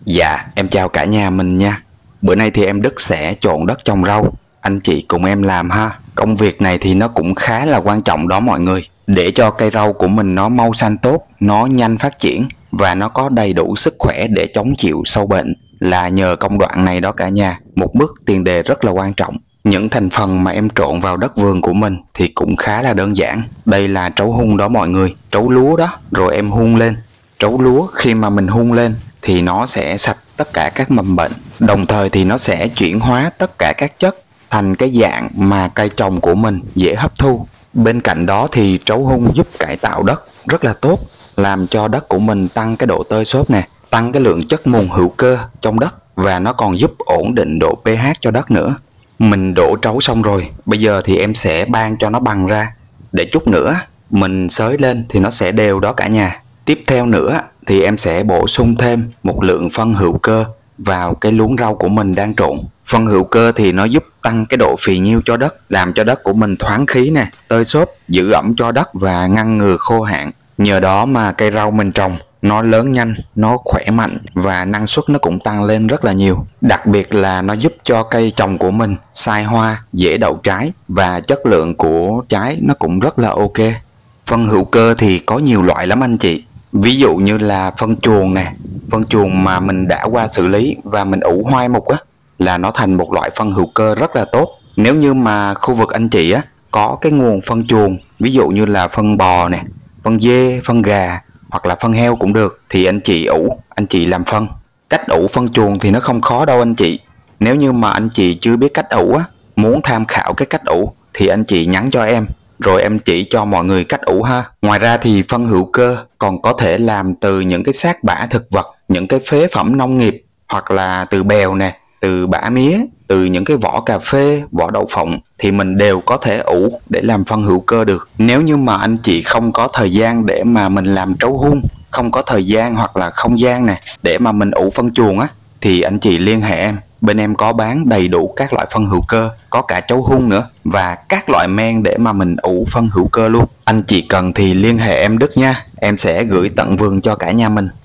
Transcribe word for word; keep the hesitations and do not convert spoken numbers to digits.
Dạ, em chào cả nhà mình nha. Bữa nay thì em Đức sẽ trộn đất trồng rau. Anh chị cùng em làm ha. Công việc này thì nó cũng khá là quan trọng đó mọi người. Để cho cây rau của mình nó mau xanh tốt, nó nhanh phát triển và nó có đầy đủ sức khỏe để chống chịu sâu bệnh là nhờ công đoạn này đó cả nhà. Một bước tiền đề rất là quan trọng. Những thành phần mà em trộn vào đất vườn của mình thì cũng khá là đơn giản. Đây là trấu hun đó mọi người, trấu lúa đó, rồi em hun lên. Trấu lúa khi mà mình hun lên thì nó sẽ sạch tất cả các mầm bệnh, đồng thời thì nó sẽ chuyển hóa tất cả các chất thành cái dạng mà cây trồng của mình dễ hấp thu. Bên cạnh đó thì trấu hun giúp cải tạo đất rất là tốt, làm cho đất của mình tăng cái độ tơi xốp nè, tăng cái lượng chất mùn hữu cơ trong đất và nó còn giúp ổn định độ pH cho đất nữa. Mình đổ trấu xong rồi, bây giờ thì em sẽ ban cho nó bằng ra, để chút nữa mình xới lên thì nó sẽ đều đó cả nhà. Tiếp theo nữa thì em sẽ bổ sung thêm một lượng phân hữu cơ vào cái luống rau của mình đang trộn. Phân hữu cơ thì nó giúp tăng cái độ phì nhiêu cho đất, làm cho đất của mình thoáng khí nè, tơi xốp, giữ ẩm cho đất và ngăn ngừa khô hạn. Nhờ đó mà cây rau mình trồng nó lớn nhanh, nó khỏe mạnh và năng suất nó cũng tăng lên rất là nhiều. Đặc biệt là nó giúp cho cây trồng của mình sai hoa, dễ đậu trái và chất lượng của trái nó cũng rất là ok. Phân hữu cơ thì có nhiều loại lắm anh chị. Ví dụ như là phân chuồng nè, phân chuồng mà mình đã qua xử lý và mình ủ hoai mục á, là nó thành một loại phân hữu cơ rất là tốt. Nếu như mà khu vực anh chị á có cái nguồn phân chuồng, ví dụ như là phân bò nè, phân dê, phân gà hoặc là phân heo cũng được, thì anh chị ủ, anh chị làm phân. Cách ủ phân chuồng thì nó không khó đâu anh chị. Nếu như mà anh chị chưa biết cách ủ á, muốn tham khảo cái cách ủ thì anh chị nhắn cho em, rồi em chỉ cho mọi người cách ủ ha. Ngoài ra thì phân hữu cơ còn có thể làm từ những cái xác bã thực vật, những cái phế phẩm nông nghiệp, hoặc là từ bèo nè, từ bã mía, từ những cái vỏ cà phê, vỏ đậu phộng, thì mình đều có thể ủ để làm phân hữu cơ được. Nếu như mà anh chị không có thời gian để mà mình làm trấu hun, không có thời gian hoặc là không gian nè để mà mình ủ phân chuồng á, thì anh chị liên hệ em. Bên em có bán đầy đủ các loại phân hữu cơ, có cả trấu hun nữa và các loại men để mà mình ủ phân hữu cơ luôn. Anh chị cần thì liên hệ em Đức nha, em sẽ gửi tận vườn cho cả nhà mình.